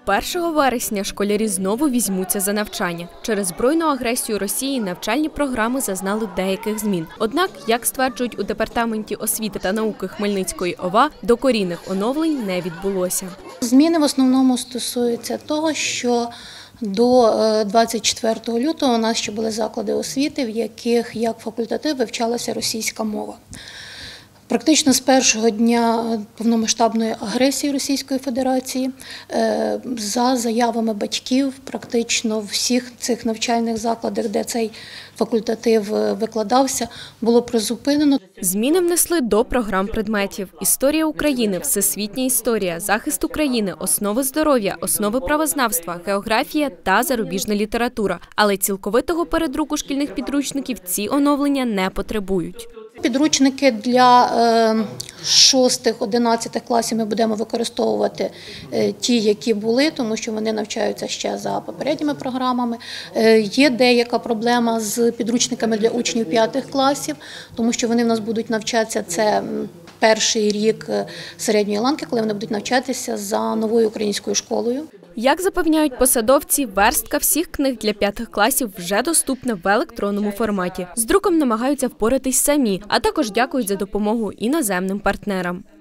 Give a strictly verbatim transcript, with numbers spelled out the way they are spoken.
першого вересня школярі знову візьмуться за навчання. Через збройну агресію Росії навчальні програми зазнали деяких змін. Однак, як стверджують у Департаменті освіти та науки Хмельницької ОВА, докорінних оновлень не відбулося. Зміни в основному стосуються того, що до двадцять четвертого лютого у нас ще були заклади освіти, в яких як факультатив вивчалася російська мова. Практично з першого дня повномасштабної агресії Російської Федерації за заявами батьків практично в всіх цих навчальних закладах, де цей факультатив викладався, було призупинено. Зміни внесли до програм предметів: історія України, всесвітня історія, захист України, основи здоров'я, основи правознавства, географія та зарубіжна література. Але цілковитого передруку шкільних підручників ці оновлення не потребують. Підручники для шостих-одинадцятих класів ми будемо використовувати ті, які були, тому що вони навчаються ще за попередніми програмами. Є деяка проблема з підручниками для учнів п'ятих класів, тому що вони в нас будуть навчатися, це перший рік середньої ланки, коли вони будуть навчатися за новою українською школою. Як запевняють посадовці, верстка всіх книг для п'ятих класів вже доступна в електронному форматі. З друком намагаються впоратись самі, а також дякують за допомогу іноземним партнерам.